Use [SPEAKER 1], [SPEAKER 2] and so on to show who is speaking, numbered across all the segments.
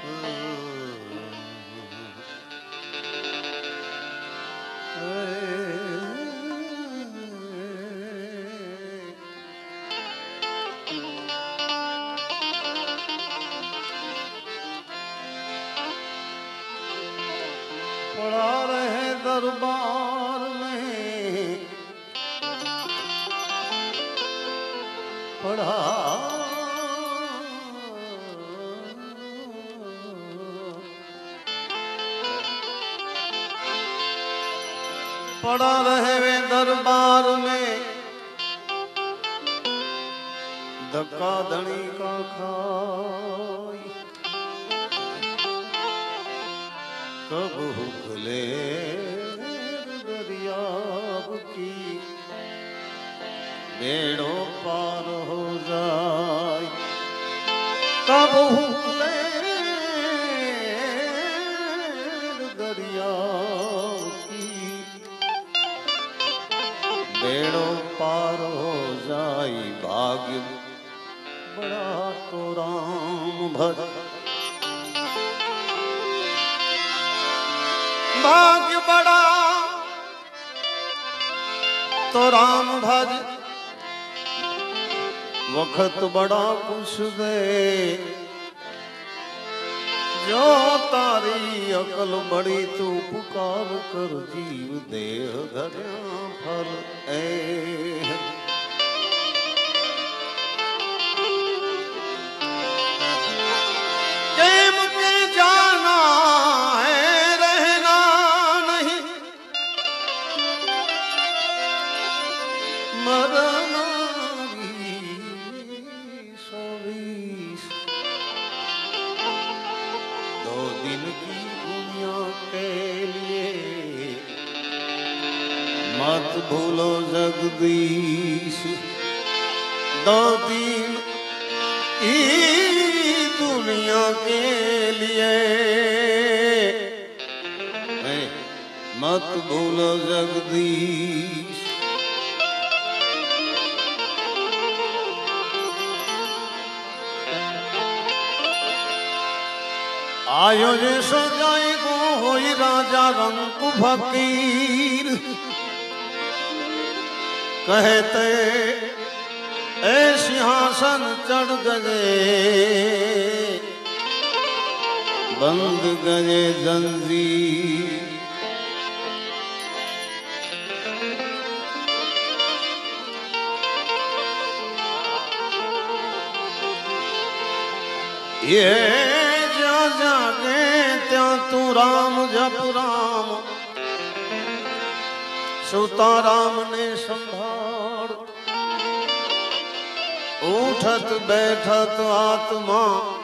[SPEAKER 1] पड़ा रहे दरबार में, पड़ा पड़ा रहे वे दरबार में, धक्का धनी का खाई कब हुकले दरियाब की बेड़ों पार हो जाए, कब हुकले दरियाब की बेड़ों पार हो जाए। भाग्य बड़ा तो राम भज, भाग्य बड़ा तो राम भज, वक्त बड़ा कुछ दे, जो तारी अकल बड़ी तू पुकार कर जीव देह धर्या फल ए। प्रेम के जाना है रहना नहीं, मरना मत भूलो जगदीश, दो दिन ई दुनिया के लिए, मत भूलो जगदीश। आयो जे सजाए गो होई राजा रंग फकीर, कहते ए सिंहासन चढ़ गए, बंद गए जंजीर। ये जा जागे त्या तू राम जप राम, सुता राम ने संभाल, उठत बैठत आत्मा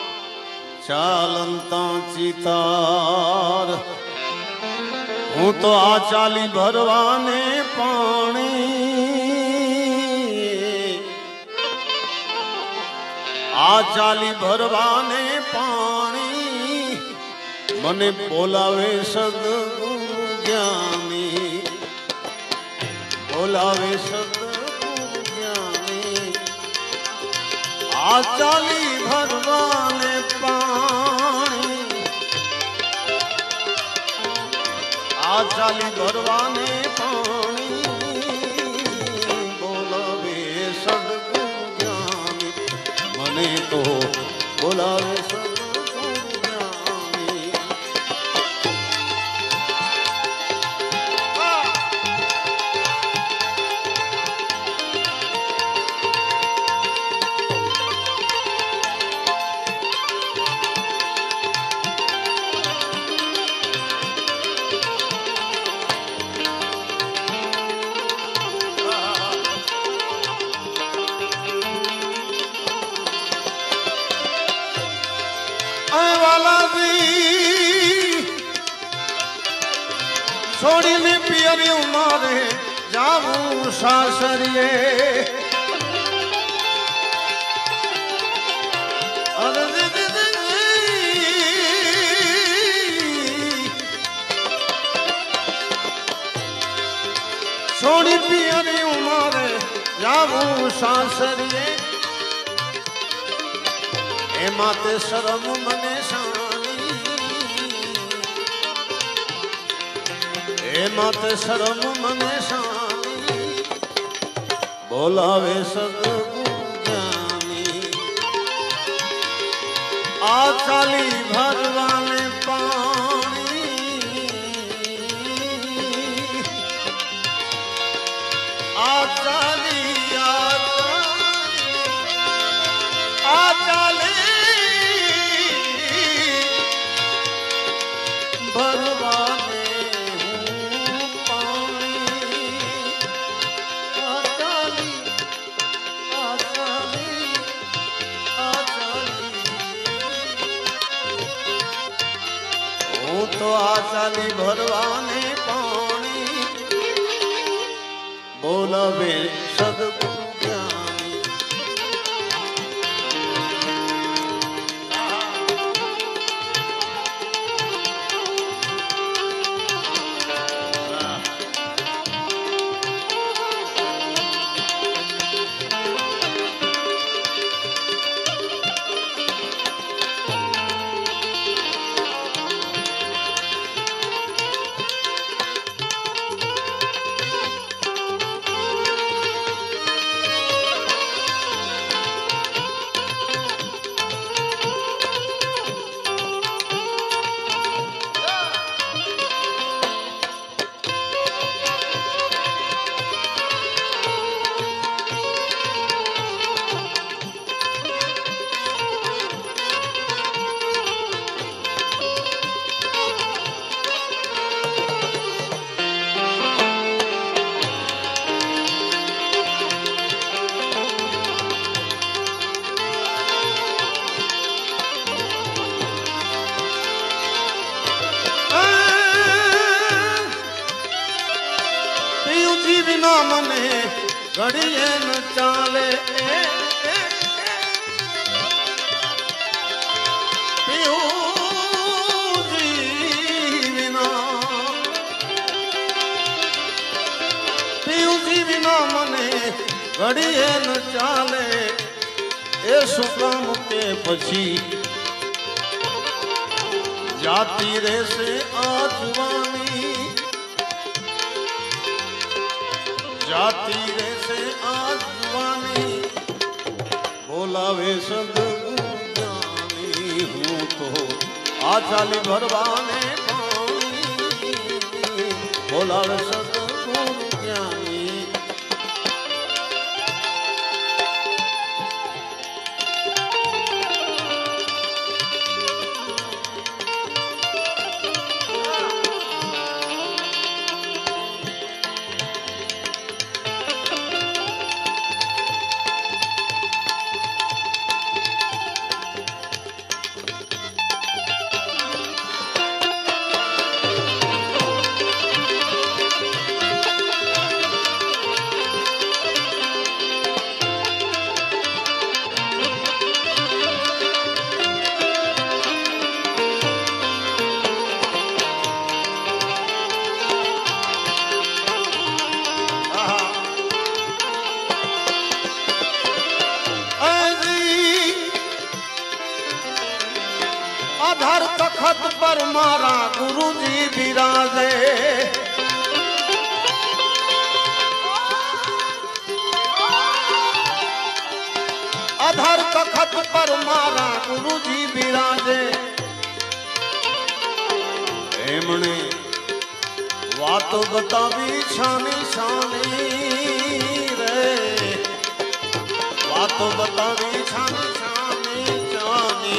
[SPEAKER 1] चालंता चितार। हूँ तो आ चाली भरवाने पानी, आ चाली भरवाने पानी, मने बोलावे सद्गुरु ज्ञानी, बोलावे सद्गुरु ज्ञानी। आ चाली भरवाने पानी, आ चाली भरवाने पानी, बोलावे सद्गुरु ज्ञानी, मने तो बोलावे सद्गुरु ज्ञानी। छोड़ी ने पियरी मारे जाऊं सासरिए, छोड़ी पियरी मारे जाऊं सासरिए। ए माते शरम मने शानी, ए माते शर्म मने शानी बोलावे सदगुरु ज्ञानी आ चाली भरवाने पानी आ चाली भरवाने तो आचाली भरवाने पानी बोलावे सदगुरु ज्ञानी मने घड़िए न चाले पियू जी बिना मने घड़िए न चाले ए सुकाम के पछी जाती रे से आजवानी जाती रे से आजवानी बोलावे सदगुरु ज्ञानी हूँ तो आचाली भरवाने पानी बोलावे सदगुरु ज्ञानी आधार तखत पर मारा गुरु जी विराजे आधार तखत पर मारा गुरु जी विराजे एमणे वातो बतावी छानी छानी रे वातो बतावी छानी छानी छानी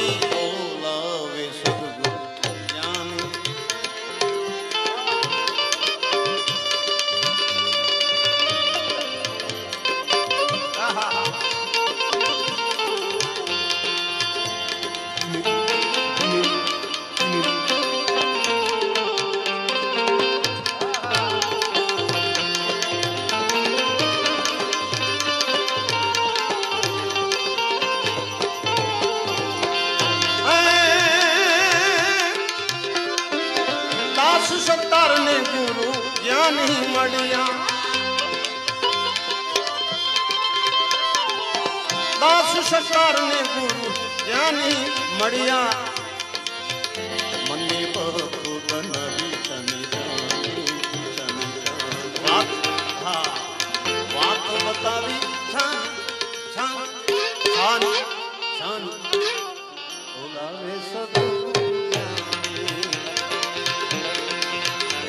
[SPEAKER 1] सत्तर ने गुरु ज्ञानी मड़िया दास सत्तर ने गुरु ज्ञानी मड़िया मन्नी बहु बनवी तनी जानी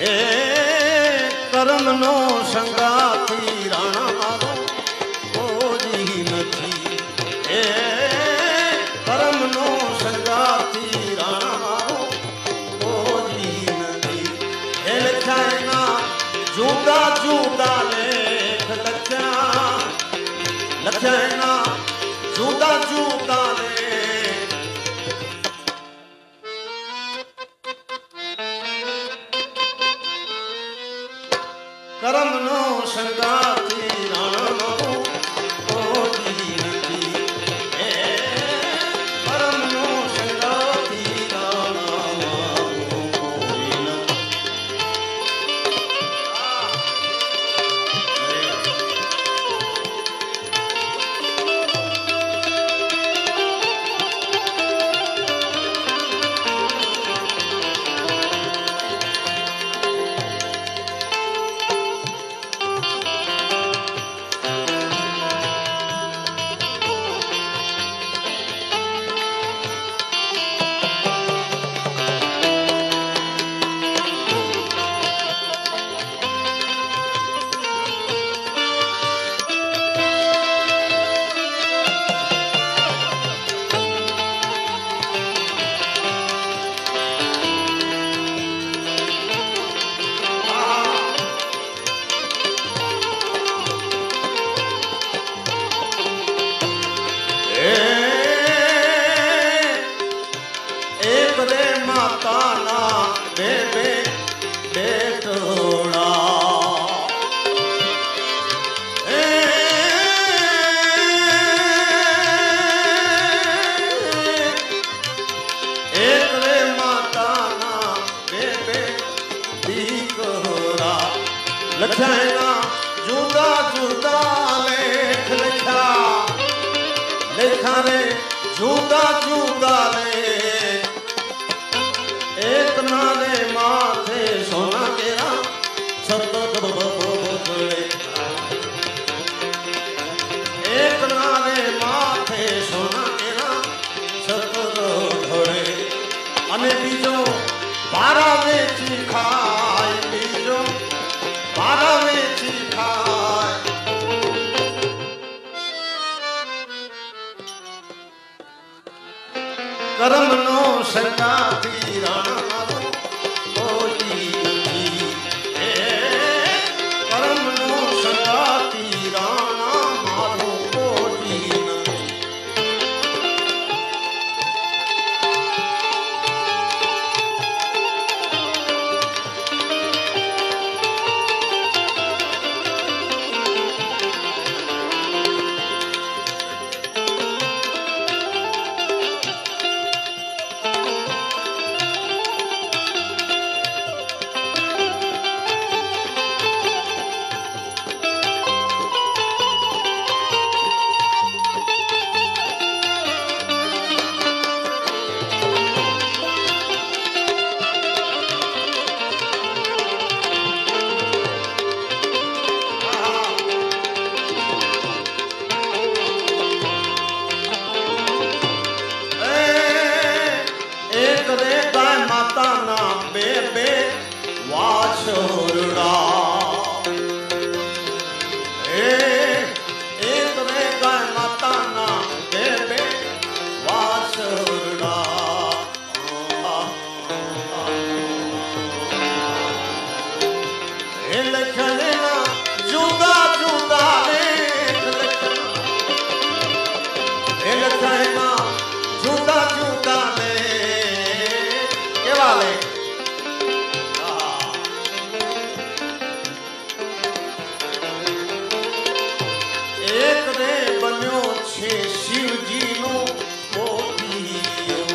[SPEAKER 1] એ કર્મનો સંગાથી રાણા મારો કોઈ નથી. એ કર્મનો સંગાથી રાણા મારો કોઈ નથી. એ લખાયના જુદા જુદા લેખ લખ્યા, લખ્યાના જુદા જુદા લેખ. કર્મનો સંગાથી રાણા મારો કોઈ નથી. એ કર્મનો સંગાથી રાણા મારો કોઈ નથી. એક રે માતાના બે બે બેટોડા. એક રે માતાના બે બે દીકરા. લખાયના જુદા જુદા લેખ લખ્યા, લેખા રે જુદા જુદા લેખ. એક નારે માથે સોના કેરા સતત બબડે. એક નારે માથે સોના કેરા સતત ઢોળે. અને બીજો બારા વેચી ખાય, બીજો બારા વેચી ખાય. કર્મનો સંગાથી રાણા મારો કોઈ નથી. એ કર્મનો સંગાથી રાણા મારો કોઈ નથી. માતાના બે બે વાછરડા. એક રે ગાય માતાના બે બે વાછરડા. એ લખેલા જુદા જુદા લેખ લખ્યા, એ લખેલા જુદા જુદા લેખ. કેવા લેખ? એક રે બન્યો છે શિવજીનો મોતીયો.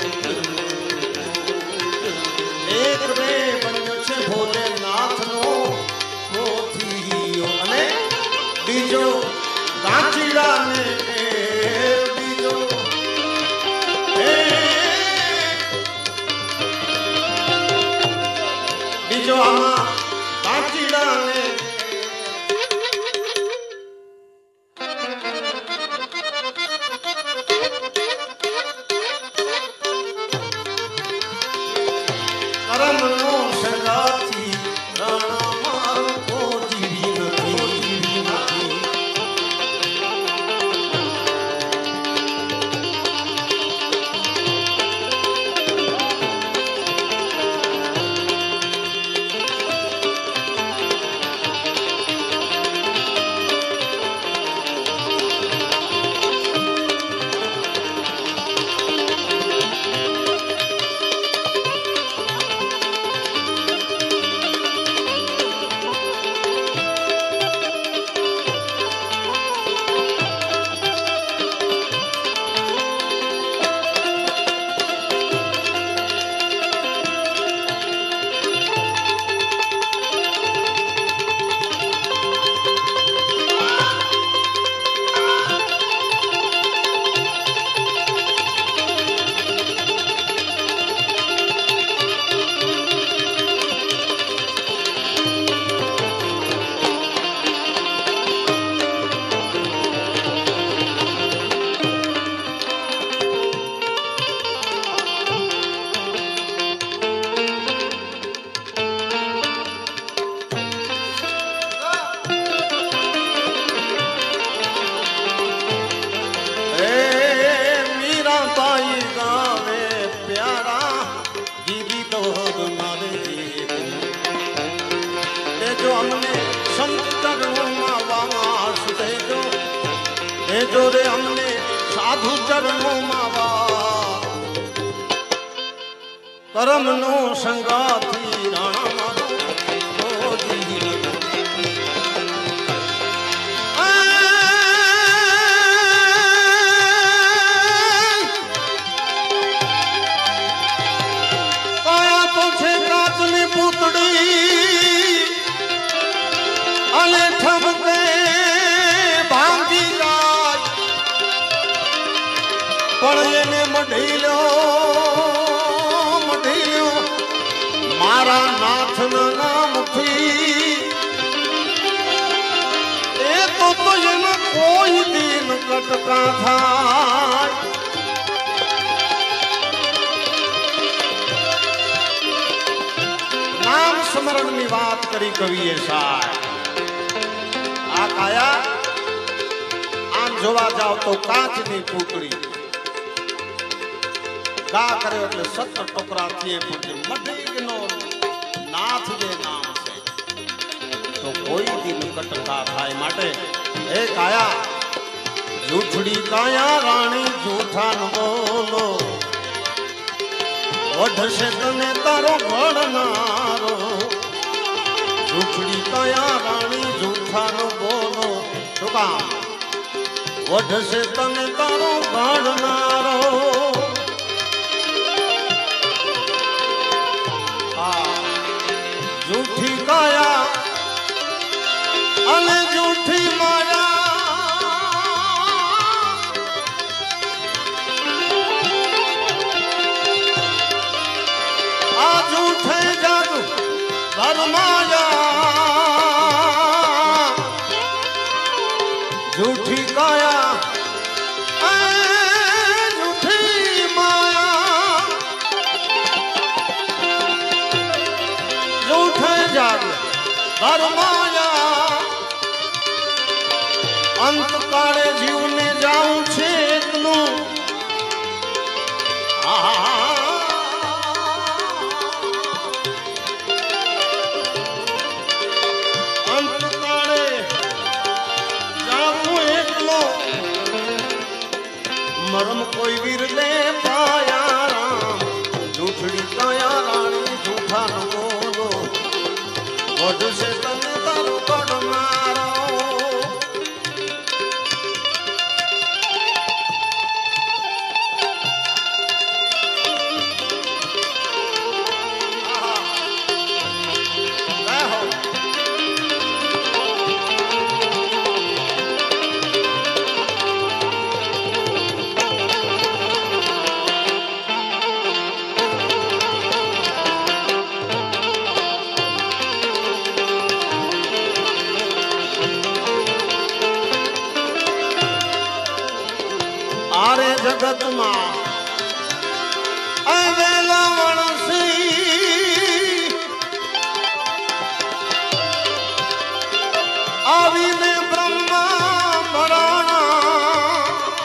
[SPEAKER 1] એક રે બન્યો છે ભોલેનાથનો મોતીયો. અને બીજો કાંચીડાને બીજો બીજો આમાં કાંચીડાને કર્મનો સંગાથી નો માવા કરમ નો સંગાથી રાણા મારો મઢીલ્યો મારા નાથના નામથી એ તો એને કોઈ દિન કટકા થાય નામ સ્મરણની વાત કરી કવિએ સાહેબ આ કાયા આમ જોવા જાવ તો કાચની પૂતળી गा करे એટલે 17 ટોકરા થયે પણ મઢીનો નાથ જે નામ છે તો કોઈ દિન કટકા થાય માટે હે કાયા જૂઠડી કાયા રાણી જૂઠા ન બોલો વઢશે તને તારો ઘડનારો જૂઠડી કાયા રાણી જૂઠા ન બોલો શું કામ વઢશે તને તારો ઘડનારો झूठी काया अने झूठी माया आ झूठे जग भरमाया झूठी काया भरमाया अंत काले जीव ने जाऊं छे एकલું अंत काले जाऊं एकलो मरम कोई वीर ले पाया राम झूठड़ी काया रानी झूठा न बोलो वढसे तने तारो कड़नारो आरे जगत मां अवेला वणसी आवीने ब्रह्मा मराणा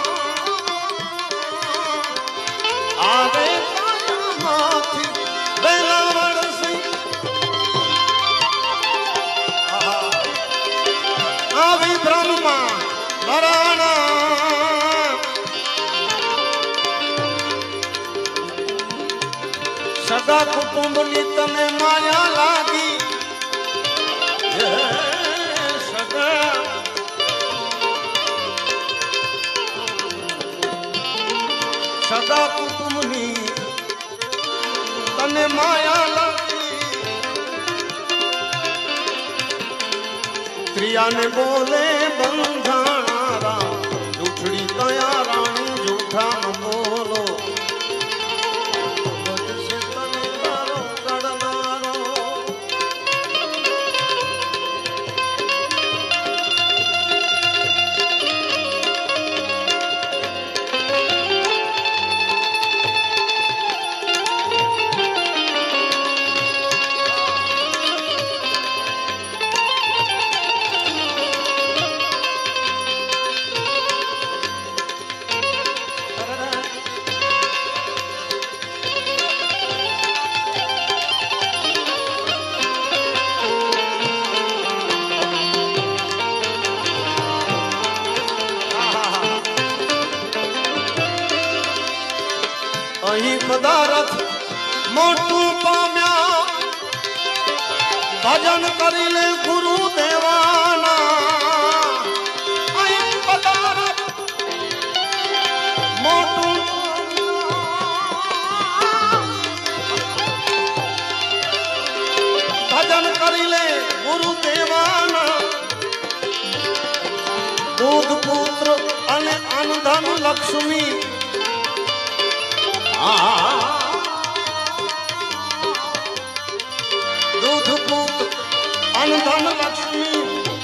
[SPEAKER 1] आवे माथी वेला वणसी आवी ब्रह्मा मराणा सदा कुटुंबनी तने माया लागी सदा कुटुंबनी तने माया लागी प्रिया ने बोले बंधाना झूठड़ी कया रानी झूठा न बोलो मोटू पाम्या भजन करी ले गुरु देवाना मोटू भजन करी ले गुरु देवाना दूध पुत्र अने अनधन लक्ष्मी दूध पुत्र अनधन लक्ष्मी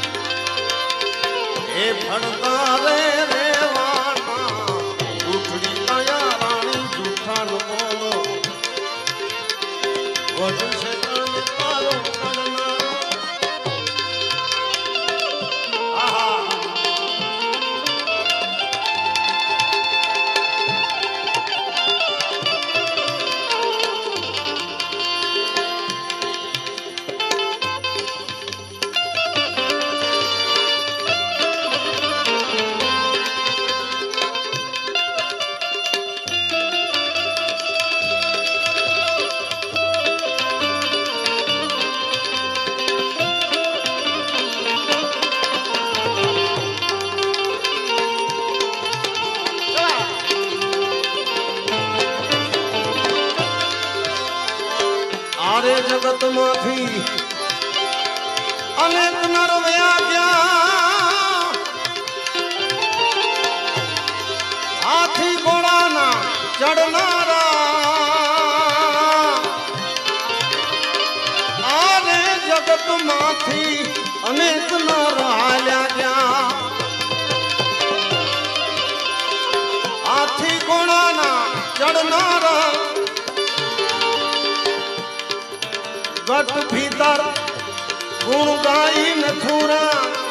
[SPEAKER 1] हे भड़ता रे रेवाना उठड़ी आया रानी झूठा न बोलो वध से कान तारो करना जगत माथी अनेक नर वया गया हाथी घोड़ा ना चढ़नारा आरे जगत माथी अनेक नर हाल्या गया हाथी घोड़ा ना चढ़नारा गट भीतर गुण गाई नथुरा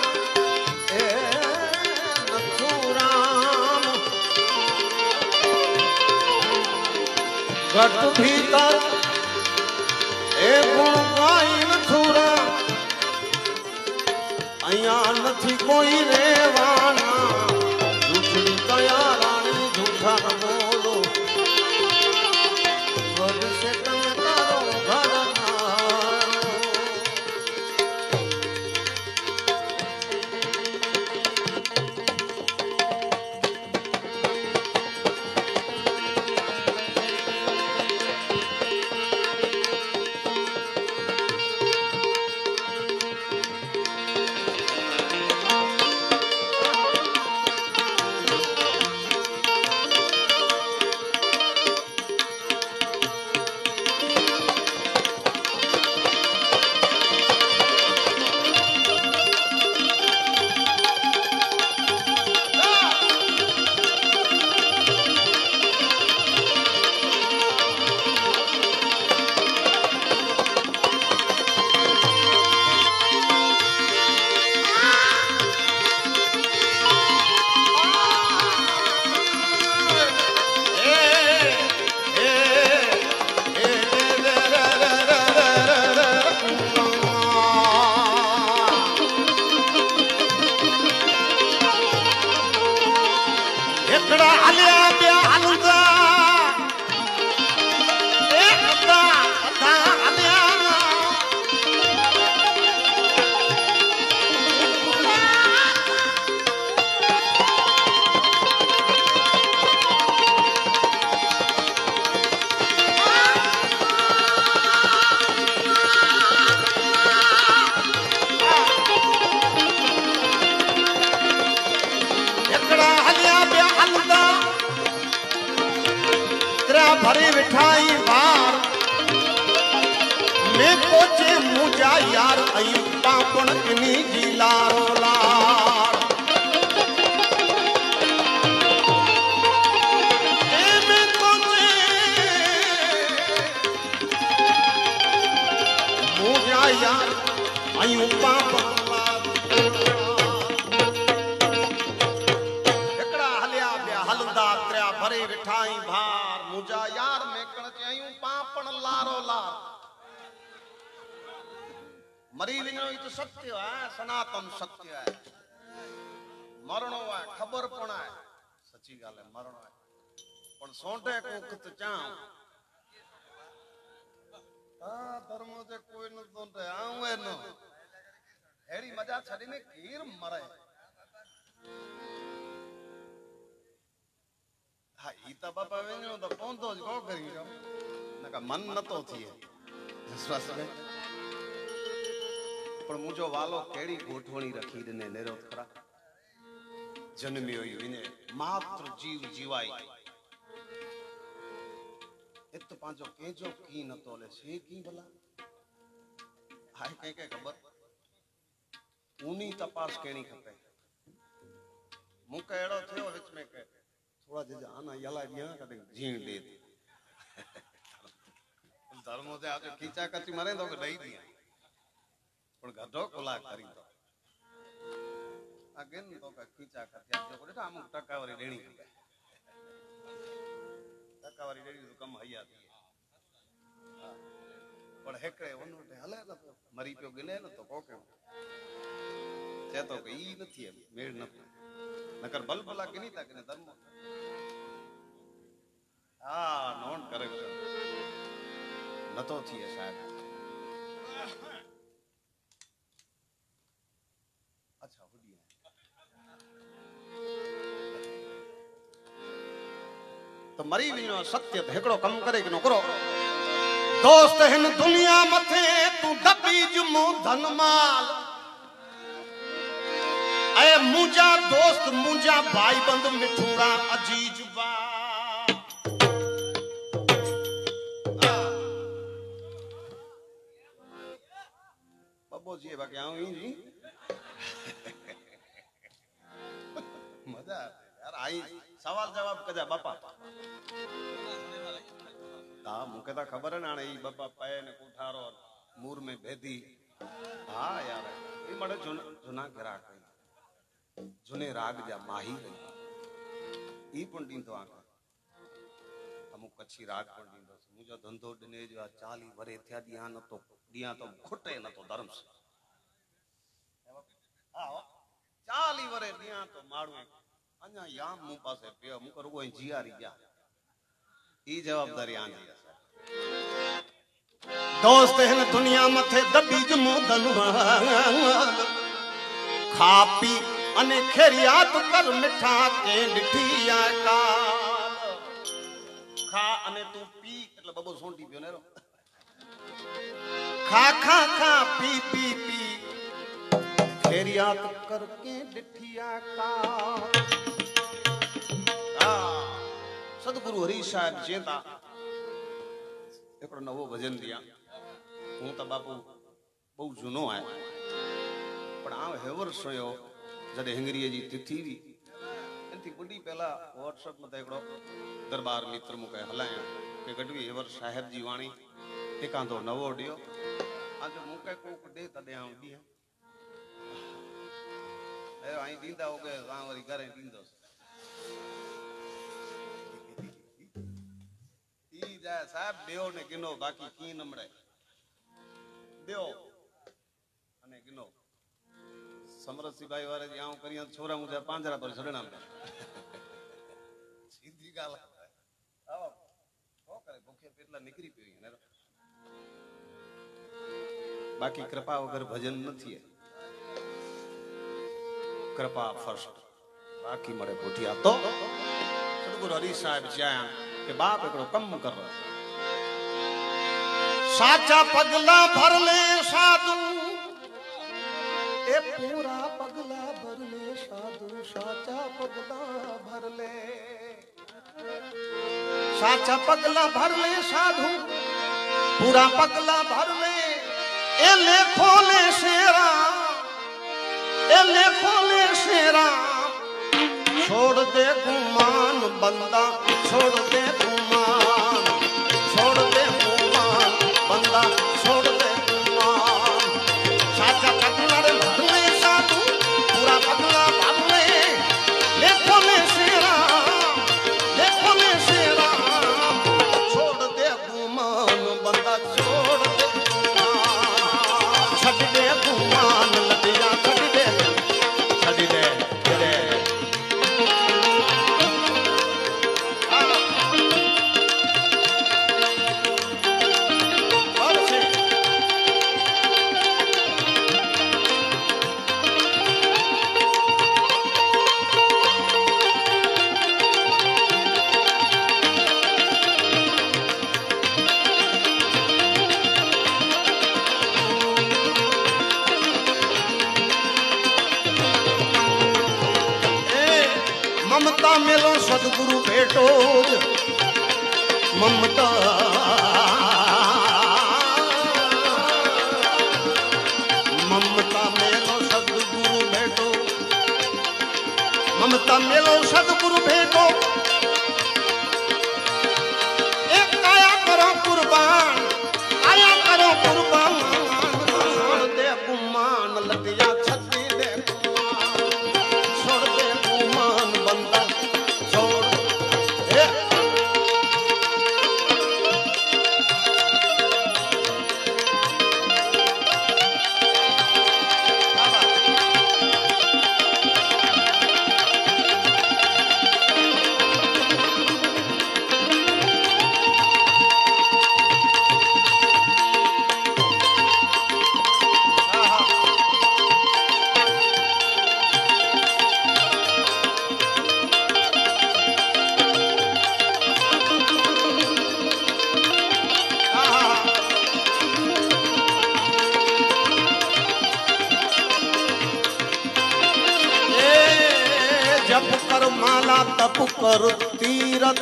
[SPEAKER 1] गट भीतर ए गुण गाई नथुरा अया नथी कोई रेवाना झूठी कया रानी झूठा न बोलो वध से कम करो भजना भरी मिठाई बार में कोचे मुझा यार आई पापण इनी जी लारो लार में कोचे मुझा यार आई पापण भरे मिठाई भार मुझा यार में कणचयूं पापण लारो लार मरी विनो तो सत्य है सनातन सत्य है मरणो है खबर पण है सच्ची गाल है मरणो है पण सोंटे को कत चाव धर्मो से कोई न तो आऊं है न हेड़ी मजा छड़ी ने कीर मरे हा ई त बाबा वेणो तो पहुंचो को करी न का मन न तो थिए विश्वास में पर मुझो वालो केड़ी गोठवणी रखी ने नेरो खरा जन्मियो इने मात्र जीव जीवाई इत पांचो केजो की न तोले से की भला हाय के खबर ऊनी तपास केनी खपे मुके एड़ो थियो विच में के थोड़ा जे आना यला दिया कदे जीण दे धर्मो से आज खींचा कची मरे तो दई दिया पण गधो कोला करी तो अगेन तो का खींचा कची जो कोटा हम टकावारी देणी खपे टकावारी देणी तो कम हया थी पण हेकड़े वनोटे हले न तो मरी पियो गिने न तो कोके चे तो के ई नथी मेड़ न नकर बलबला गिनी ता के धर्म आ नोन करे न तो थी शायद अच्छा हुडी तो मरी वीनो सत्य हेकड़ो कम करे कि न करो दोस्त हिन दुनिया मथे तू दबीज मो धनमाल ए मुझा दोस्त मुझा भाई बंद मिठूड़ा अजीज बा बब्बो जी बाकी आऊं ही जी मजा यार आई सवाल जवाब कजा बापा हाँ मुके ता खबर है ना ई बापा पाए ने कोठारो मूर में भेदी हाँ यार ई बड़े जुना ग्राहक जुने राग जा माही ई पण तो आका हमु कच्छी राग पण दींदो मुजो धंधो दिने जो 40 वरे थया दिया तो खुटे न तो धर्म से हां 40 वरे दिया तो मारू अन्या याम मु पासे पियो मु करू कोई जियारी जा ई जवाबदारी आंदी दोस्त है दुनिया मथे दबीज मोदन खा पी अने खेरियात कर मिठा के डिठिया का खा अने तू पी એટલે બબો સોંટી पियो ने रो खा खा खा पी पी पी खेरियात करके डिठिया का सदगुरु हरी साहब जेता एकड़ो नवो भजन दिया हूं तो बापू बहु जूनो है पण आ हेवर सोयो जदे हिंगरी जी तिथि वी एंती बुडी पहला व्हाट्सएप में एकड़ो दरबार मित्र मुके हलाया के गडवी हेवर साहब जी वाणी एकांदो नवो दियो आज मुके कोक दे तदे आ दी ए आई दींदा हो के वा वरी घरे दींदो ई जा साहब देओ ने किनो बाकी की नमड़े देओ अने किनो समरसी भाई वारे जाऊं करिया छोरा मुझे पांजरा पर छड़ना में सीधी गाल आव को करे भूखे पेटला निकरी पई ने बाकी कृपा वगर भजन नथी है कृपा फर्स्ट बाकी मरे पोटिया तो सदगुरु हरि साहब जाया के बाप एकड़ो कम कर साचा पगला भर ले साधु ए पूरा पगला भर ले साधु साचा पगला भर ले साचा पगला भर ले साधु पूरा पगला भर ले ए लेखो ले शेरा ए लेखो ले शेरा छोड़ दे गुमान बंदा छोड़ दे गुमान छोड़ दे गुमान बंदा छोड़ दे गुमान साचा पगला भर ले साधु पूरा पगला भर ले लेखो ले शेरा छोड़ दे गुमान बंदा छोड़ दे गुमान छड़ दे गुमान लटिया छड़ दे सदगुरु भेटो ममता ममता मेलो सदगुरु भेटो ममता मेलो सदगुरु भेटो एक काया करो कुर्बान काया करो कुर्बान छोड़ दे गुमान लटिया छत्ती दे छोड़ दे गुमान बंदा छोड़ जप कर माला तप कर तीरथ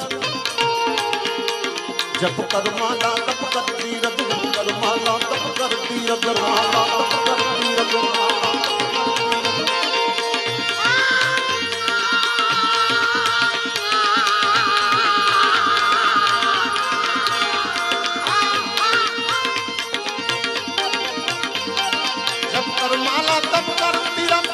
[SPEAKER 1] जप कर माला तप कर तीरथ जप कर माला तप कर तीरथ माला तप कर तीरथ जप कर माला तप कर तीरथ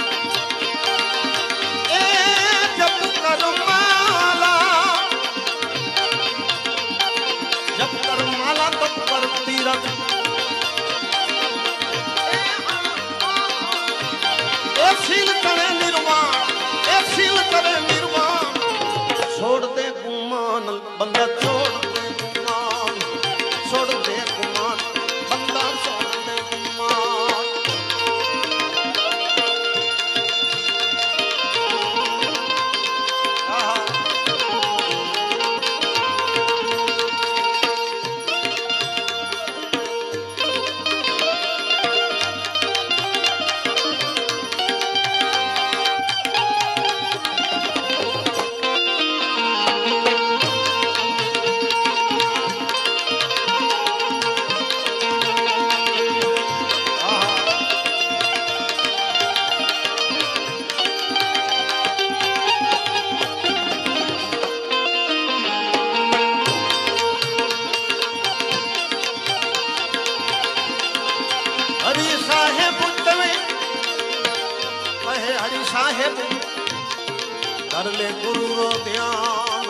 [SPEAKER 1] छोड़ दे गुमान बंदा छोड़ दे गुमान छोड़ दे गुमान बंदा छोड़ दे गुमान हरि साहेब धर ले गुरु रो ध्यान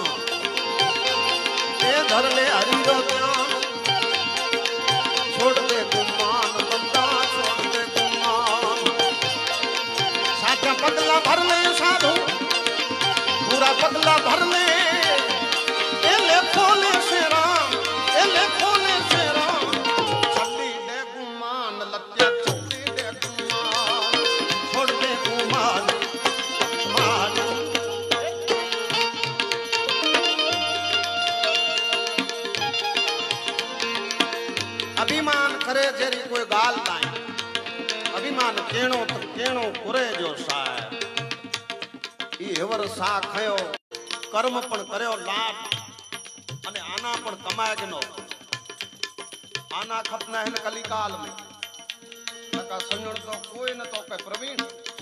[SPEAKER 1] धर ले हरि रो ध्यान छोड़ दे गुमान बंदा छोड़ दे गुमान साचा पगला भर ले साधु पूरा पगला भर ले खोले से राम खोले से राम छली दे गुमान लत्या छली दे गुमान छोड़ दे गुमान मान अभिमान करे जेरी कोई गाल नाई अभिमान केणो तो केणो कुरे जो साहेब ई हेवर सा खयो कर्म पण कर्यो लाभ અને આના પણ કમાય કે નો આના ખપના હે કલિકાલ में નકા સંજણ તો કોઈ ન તો કે પ્રવીણ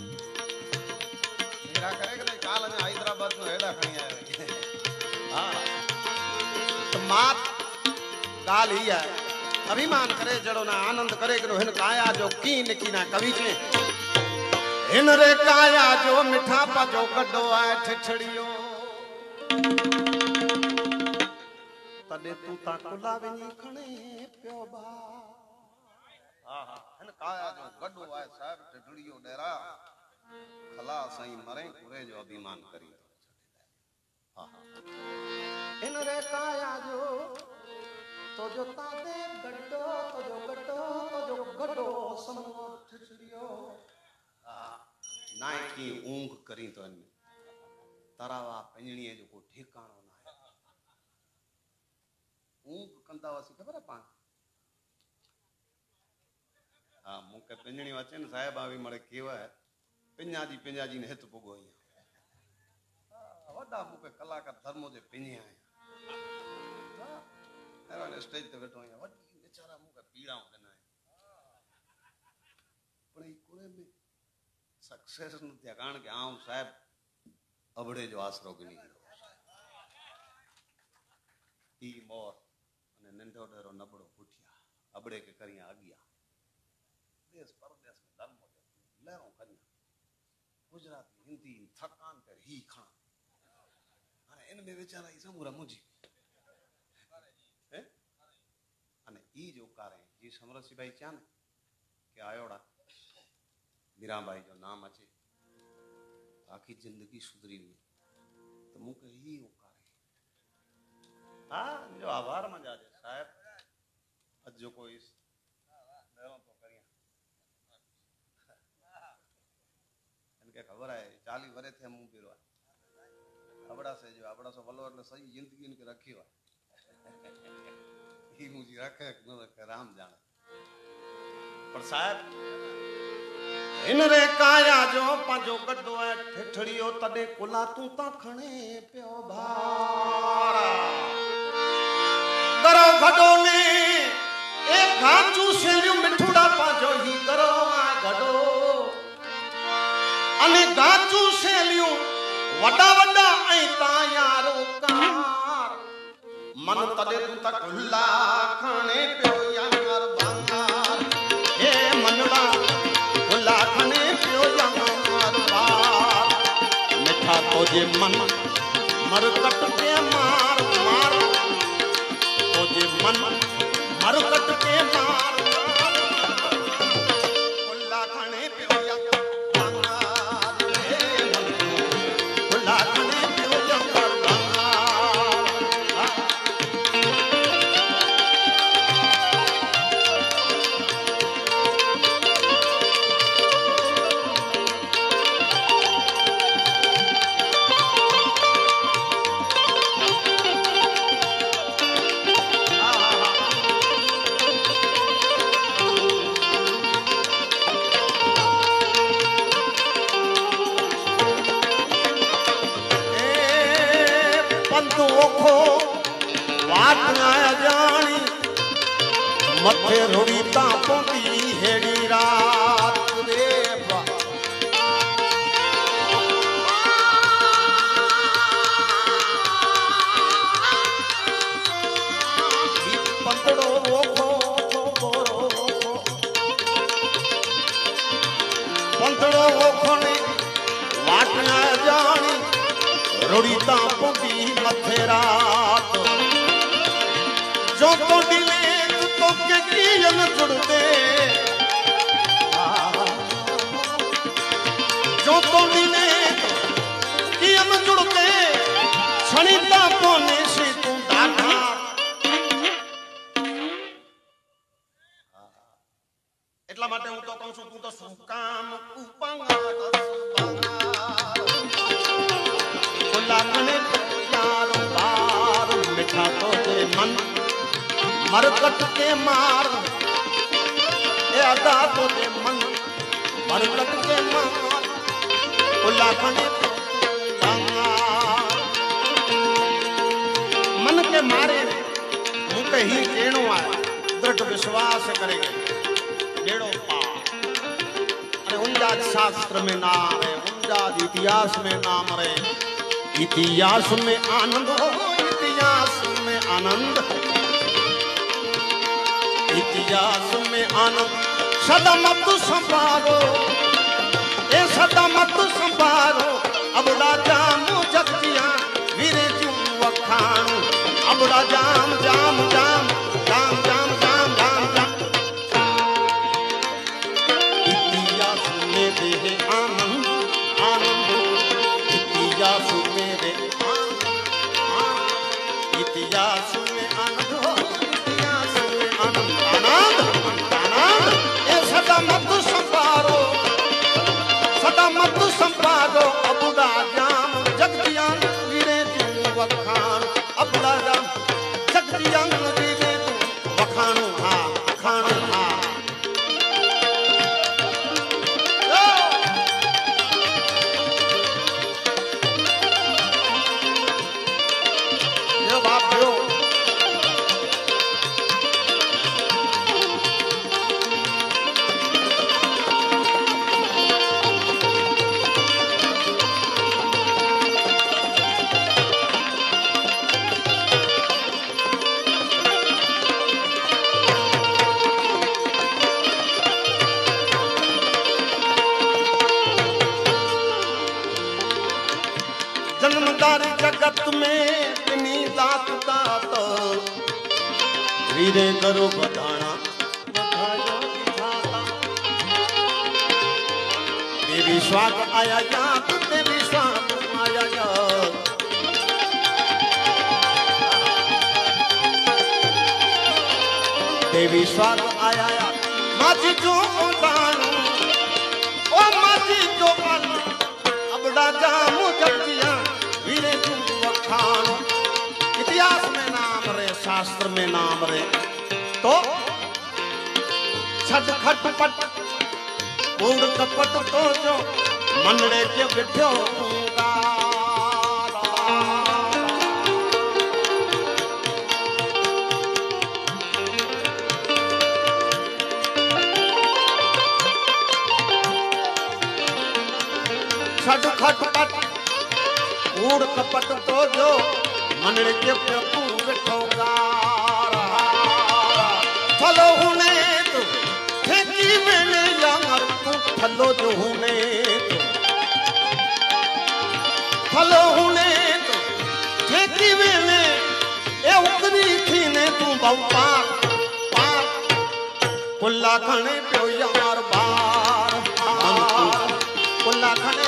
[SPEAKER 1] हीरा करे કે નહીં કાલ અમે હૈદરાબાદ નો હેડા ખણી આવે हां तो मात गाल ही है अभिमान करे जड़ो ना आनंद करे के हिन काया जो की निकी ना कवि के हिन रे काया जो मिठा पा जो गड्डो आए ठठड़ियो तदे तू ता कुलावे नी खणे प्यो बा हां हां हन काया जो गड्डो आए साहब ठठड़ियो डेरा खला सही मरे कुरे जो अभिमान करी हां हां इन रे काया जो तो जो ताते गड्डो तो जो गड्डो समो ठठड़ियो नाई की ऊंघ करी तो इन तरावा पंजणीए जो को ठिकाणो ऊंघ कंदा वासी खबर है पान हां मुके पिंजणी वाचे न साहेब आवी मरे केवा है पिंजा जी ने हित पुगो ही वॾा मूंखे कलाकार धर्मो जे पिञे आहियां स्टेज ते वेठो आहियां वॾी वीचारा मूंखे पीड़ाऊं ॾिना पर ई कुड़े में सक्सेस न थिया कारण के आऊं साहिब अबड़े जो आसरो गिनी ई मोर अने नंढो ॾेरो नबड़ो पुठिया अबड़े के करिया अगिया देश परदेश में धर्मो जो लहरों करिया गुजराती हिंदी थकान कर ही खा हाणे इन में वीचारा ई समूरा मुंजी अने ई जो कारे जी समरसी भाई चान के आयोड़ा मीराबाई जो नाम अचे आखी जिंदगी सुधरी हुई तो मुके ही उकारे हाँ जो आभार मंजा जे साहब अज जो कोई तो करिया इनके खबर है 40 वरे थे मुंह पीरो अबड़ा से वलो એટલે सही जिंदगी इनके रखी हुआ ही मुझे रखे न रखे राम जाने पर साहब इन रे काया जो पांजो गड्डो है ठठड़ियो तडे कुला तू ता खणे पियो भारा करो गड्डो ने एक घाचू सेलियो मिठुड़ा पांजो ही करो आ गड्डो अने घाचू सेलियो वडा वडा ऐ ता यारो कार मन तडे तू ता कुला खणे पियो यार बांगार हे मनड़ा लाखने पियो यार बार मिठा तो जे मन मरकट के मार मार तो जे मन मरकट के मार लाखने पियो यार लाखने पियो यार मथे रोड़ी तापोंदी हेड़ी रात रे पंतड़ो ओखो बोरो पंतड़ो ओखो ने वाट न जानी रोड़ी तापोंदी मथे रात जो तो दिले तो के कियन जुड़ते जो तो दिले कियन जुड़ते छणीता पोने से तू डाटा એટલા માટે હું તો કહું છું તું તો શું કામ ઉપાંગા ખુલ્લા મને યાર બાર મીઠા તો દે મન मरकट के मार ए अदा तो दे मन मरकट के मार उलाखने मन के मारे मुके ही केणो आए दृढ़ विश्वास करेंगे डेढ़ो पा अरे उनजा शास्त्र में नाम है उनजा इतिहास में नाम है इतिहास में आनंद हो इतिहास में आनंद इतिहास में आनंद सदा मत संभालो ए सदा मत संभालो अब जाम जगतिया वीरे जू वखाणो अब जाम जाम जाम जाम जाम जाम जाम जाम इतिहास में दे आनंद आनंद इतिहास में दे इतिहास में आनंद हो सदा मत संभालो अबुड़ा जाम जगतियां वीरे जू वखाण अबुड़ा जाम जगतियां वीरे करो बधाना देवी स्वाग आया जात देवी स्वाग आया जात देवी स्वाग आया माझी जो दानू ओ माझी जो बानू अब राजा मुझिया वीरे तुम वखान इतिहास में नाम रे शास्त्र में नाम रे तो छठ खटपट कूड़ कपट तो जो मनड़े के बिठो छठ खटपट कूड़ कपट तो जो मनड़े के प्रभु बिठोगा फलो हुने तो ठेकी मैंने यार तू फलो जो हुने तो फलो हुने तो ठेकी मैंने ए उकरी थी ने तू बापा पार कुल्ला खाने पियो यार बार कुल्ला खाने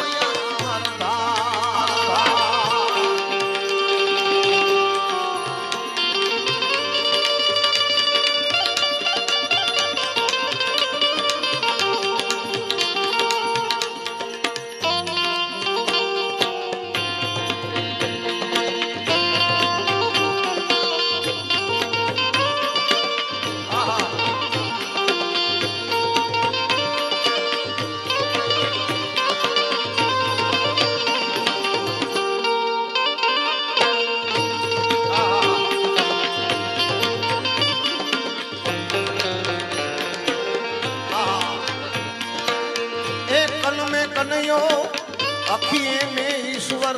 [SPEAKER 1] कन्हैयो अखिए में ईश्वर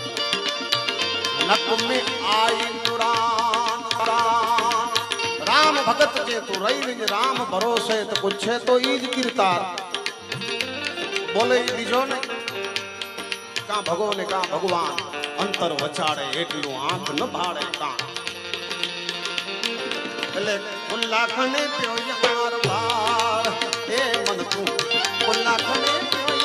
[SPEAKER 1] नक में आई नुरान राम भगत के तो रही राम भरोसे तो कुछ है तो ईद कीर्तार बोले बीजो ने का भगो ने का भगवान अंतर वचाड़े एटलू आंख न भाड़े का बोले कुल्ला खने पियो यार बार ए मन तू कुल्ला खने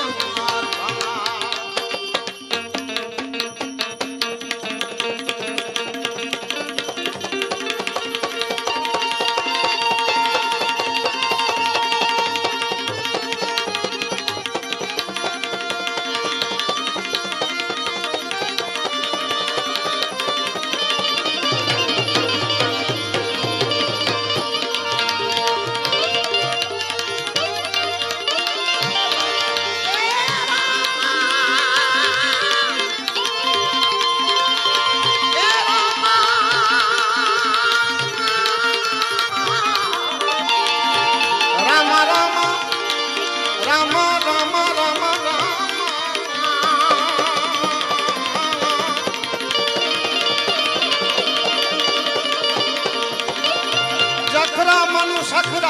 [SPEAKER 1] सखरा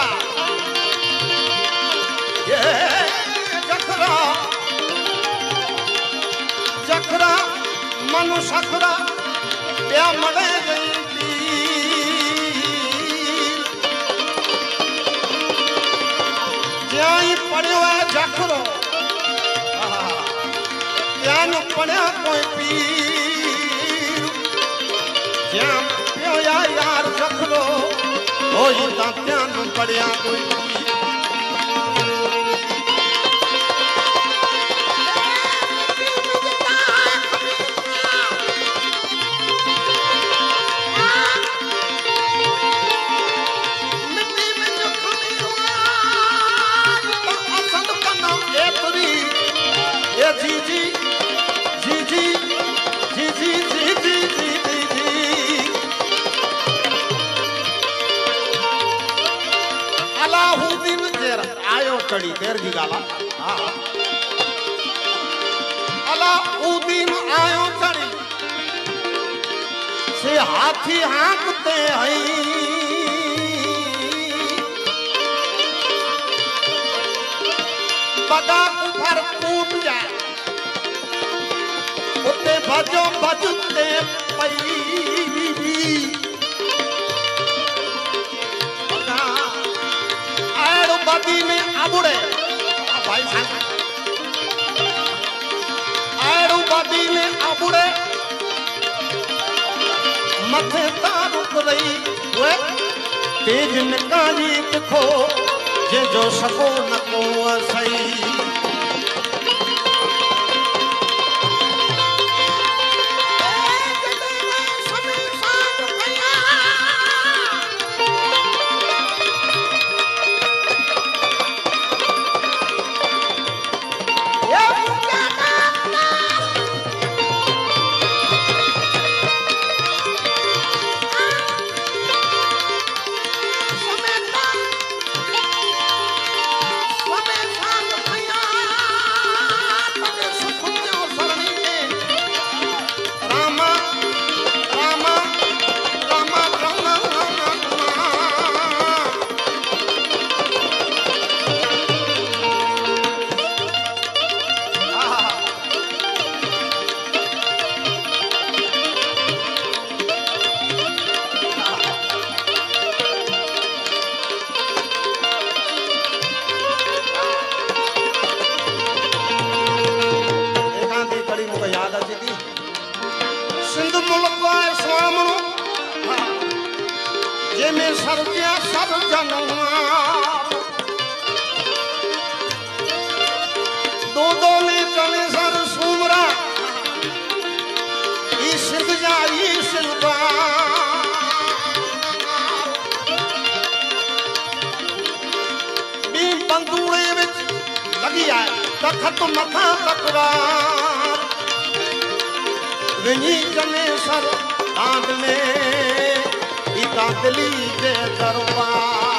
[SPEAKER 1] ये जखरा जखरा मनु सखरा प्या मड़े गई ज्याई पड़ियो है जखरो ज्यान पड़िया कोई पीर ज्या प्यो यार जखरो ओ ये दात्यान पड़िया कोई जी जी जी जी जी जी जी जी जी जी अलाउद्दीन जेर आयो कड़ी देर जी गाला हाँ अलाउद्दीन आयो कड़ी से हाथी हाँकते हैं बगा कुफर कूद जाए उते भजो भजते पई बादी में आबुड़े भाई एड़ू बादी में आबुड़े मथे तार रही वे तेज निकाली तिखो जे जो सको न को सही तखत मथा तकरार विनी जने सर दांत में इता दिली दे दरबार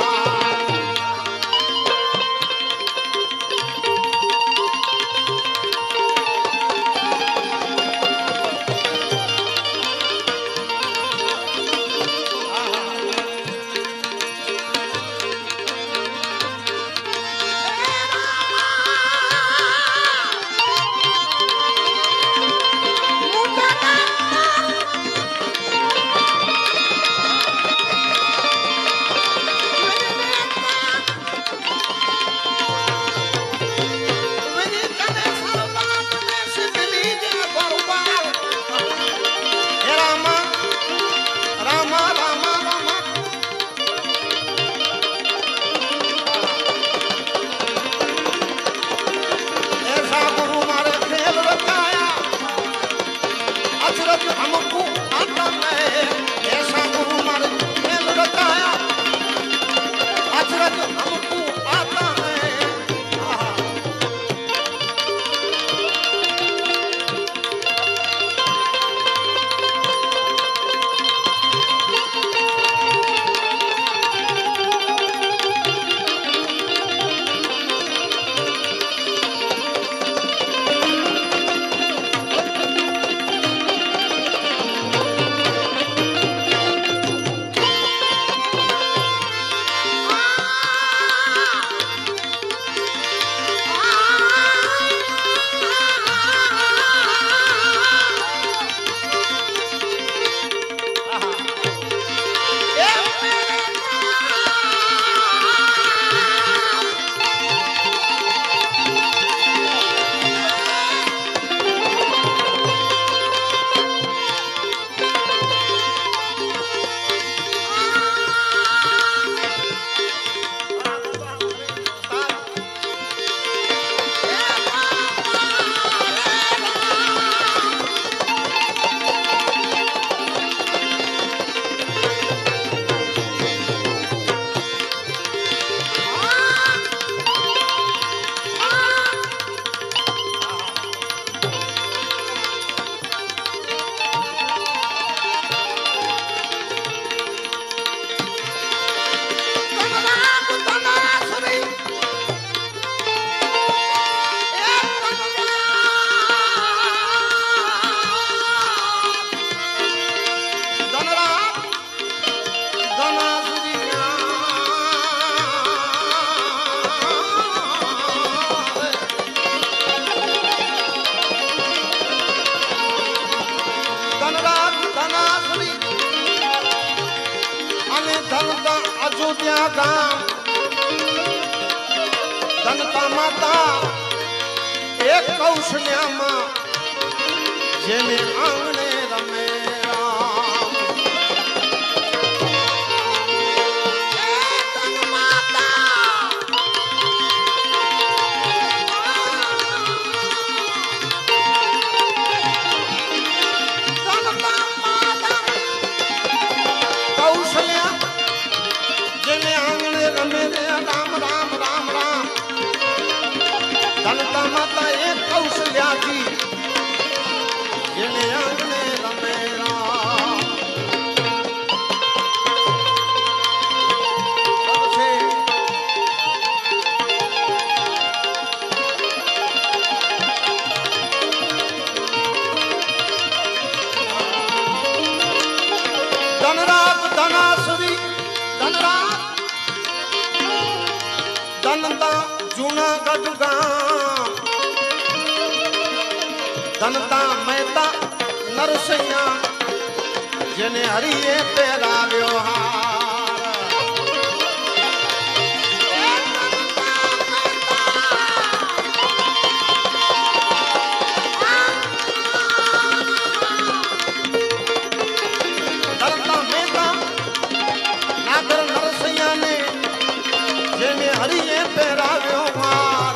[SPEAKER 1] माता एक कौशल्या मां जेने आंगणे रमे राम कौशल्या जेने आंगणे रमे राम राम राम राम धनता माता एक कौशल्या की जेने आंगणे रमे राम सबसे धनराज धनासुरी धनराज धनता जूनागढ़ गांव धनता मेहता नरसैया जेने हरिये पहराव्यो हार धनता मेहता नागर नरसैया ने जेने हरिये पहराव्यो हार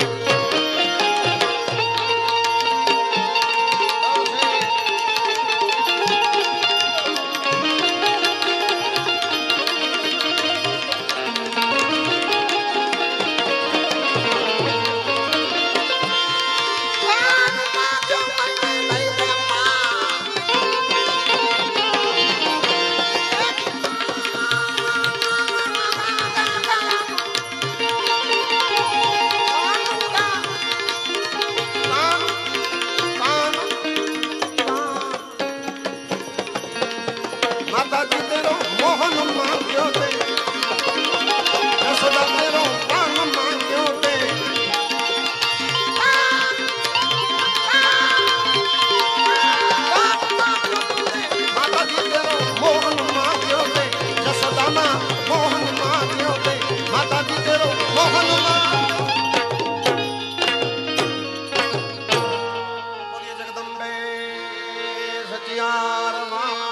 [SPEAKER 1] माता जी तेरो मोहन मांग्यो ते यशोदा तेरो प्राण मांग्यो ते माता जी तेरो मोहन मांग्यो ते यशोदा मां मोहन मांग्यो ते माता जी तेरो मोहन बोलिए जगदम्बे सचियार मां